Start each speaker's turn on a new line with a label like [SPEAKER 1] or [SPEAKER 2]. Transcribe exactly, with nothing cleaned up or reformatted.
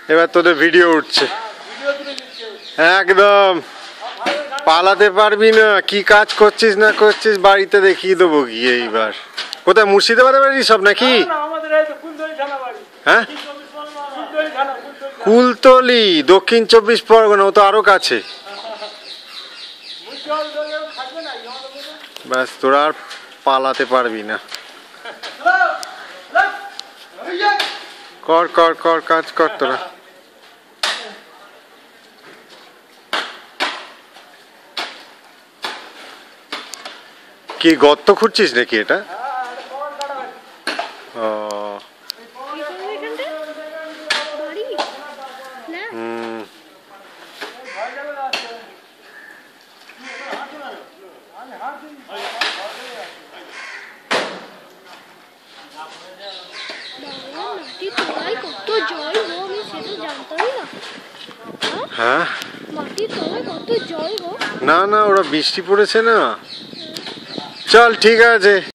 [SPEAKER 1] এবার তোদের ভিডিও উঠছে একদম। পালাতে পারবি না, কি কাজ করছিস না করছিস বাড়িতে দেখিয়ে দেবো গিয়ে। এইবার কোথায় মুর্শিদাবাদে বাড়ি সব নাকি? হ্যাঁ কুলতলি দক্ষিণ চব্বিশ পরগনা, ও তো আরো কাছে। ব্যাস তোরা আর পালাতে পারবি না। কর কর কর কাজ কর তোরা। কি গর্ত খুঁড়ছিস নাকি এটা? ও হুম হ্যাঁ না না ওরা বৃষ্টি পড়েছে না। চল ঠিক আছে।